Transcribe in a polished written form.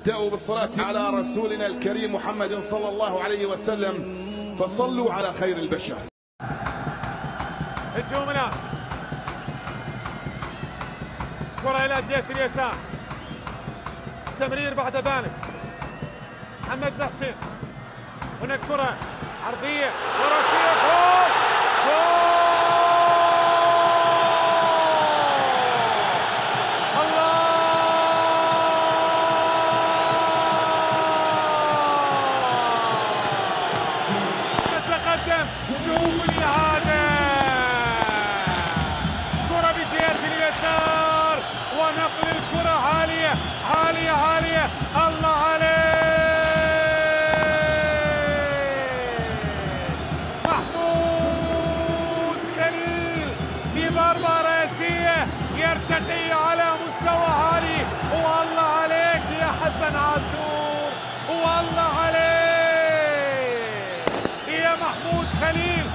ابدأوا بالصلاة على رسولنا الكريم محمد صلى الله عليه وسلم، فصلوا على خير البشر. هجومنا، كرة إلى جهة اليسار، تمرير بعد ذلك محمد بن حسين. هنا الكرة عرضية وراسية، جول جول. شوفوا الإعادة، كرة بجهة اليسار ونقل الكرة عالية عالية عالية. الله عليك محمود خليل بضربة رأسية يرتقي على مستوى عالي. والله عليك يا حسن عاشور، والله عليك يا محمود خليل.